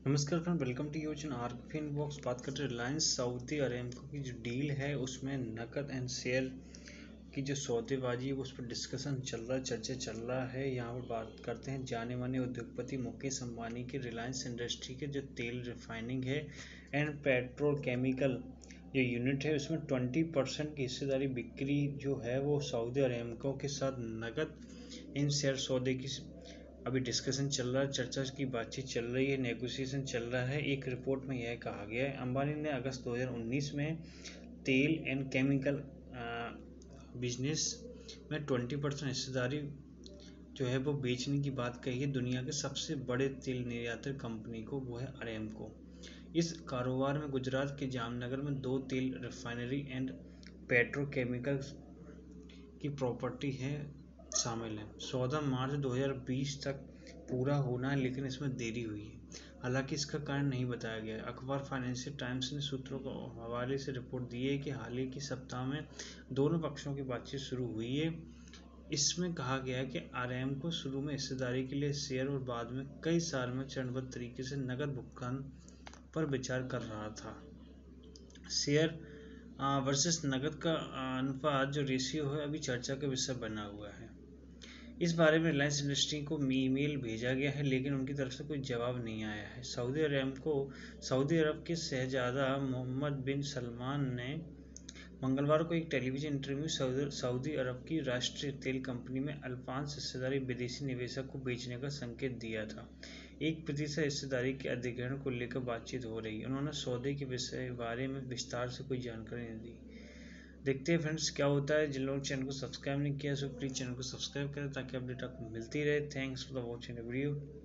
नमस्कार friend, welcome to your channel RK inbox. बात करते हैं रिलायंस सऊदी अरेमको की जो डील है उसमें नकद एंड शेयर की जो सौदेबाजी है उस पर डिस्कशन चल रहा है, चर्चा चल रहा है। यहाँ पर बात करते हैं जाने माने उद्योगपति मुकेश अंबानी के रिलायंस इंडस्ट्री के जो तेल रिफाइनिंग है एंड पेट्रोकेमिकल जो यूनिट है उसमें 20% की हिस्सेदारी बिक्री जो है वो सऊदी अरेमको के साथ नकद इन शेयर सौदे की अभी डिस्कशन चल रहा है, चर्चा की बातचीत चल रही है, नेगोशिएशन चल रहा है। एक रिपोर्ट में यह कहा गया है अंबानी ने अगस्त 2019 में तेल एंड केमिकल बिजनेस में 20% हिस्सेदारी जो है वो बेचने की बात कही है दुनिया के सबसे बड़े तेल निर्यातक कंपनी को, वो है अरेमको। इस कारोबार में गुजरात के जामनगर में 2 तेल रिफाइनरी एंड पेट्रोकेमिकल्स की प्रॉपर्टी है शामिल है। सौदा मार्च 2020 तक पूरा होना है, लेकिन इसमें देरी हुई है। हालांकि इसका कारण नहीं बताया गया है। अखबार फाइनेंशियल टाइम्स ने सूत्रों के हवाले से रिपोर्ट दी है कि हाल ही के सप्ताह में दोनों पक्षों की बातचीत शुरू हुई है। इसमें कहा गया है कि आरएमको शुरू में हिस्सेदारी के लिए शेयर और बाद में कई साल में चरणबद्ध तरीके से नकद भुगतान पर विचार कर रहा था। शेयर वर्सेस नकद का अनुपात जो रेशियो है अभी चर्चा का विषय बना हुआ है। इस बारे में रिलायंस इंडस्ट्री को ईमेल भेजा गया है, लेकिन उनकी तरफ से कोई जवाब नहीं आया है। सऊदी अरब के शहजादा मोहम्मद बिन सलमान ने मंगलवार को एक टेलीविजन इंटरव्यू सऊदी अरब की राष्ट्रीय तेल कंपनी में अल्पांश हिस्सेदारी विदेशी निवेशक को बेचने का संकेत दिया था। 1% हिस्सेदारी के अधिग्रहण को लेकर बातचीत हो रही है। उन्होंने सौदे के बारे में विस्तार से कोई जानकारी नहीं दी। देखते हैं फ्रेंड्स क्या होता है। जिन लोगों ने चैनल को सब्सक्राइब नहीं किया सो प्लीज़ चैनल को सब्सक्राइब करें ताकि अपडेट आपको मिलती रहे। Thanks for the watching the video.